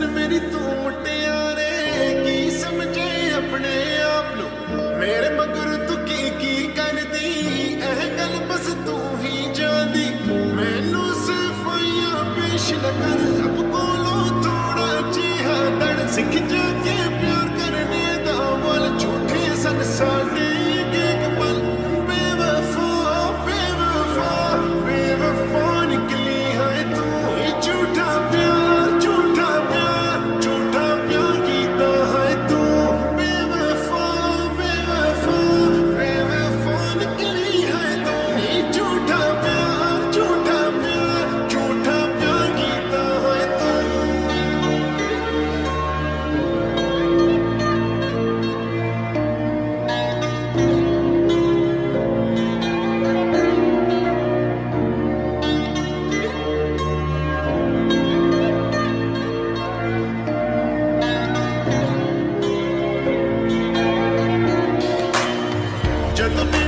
हुस्न मेरी तू मुटियारे की समझे अपने आप नु मेरे मगर तू की कर दी एह गल बस तू ही जानी मैनू सफाइयां पेश न कर रब कोलों थोड़ा जिहा दड़ सिख जाके प्यार करने दा वल झूठे सन साडे एक पल बेवफा बेवफा बेवफा निकली है तू झूठा प्यार झूठा प्यार झूठा प्यार कीता है तू बेवफा बेवफा बेवफा निकली है तू झूठा प्यार झूठा प्यार झूठा प्यार कीता है तू। जब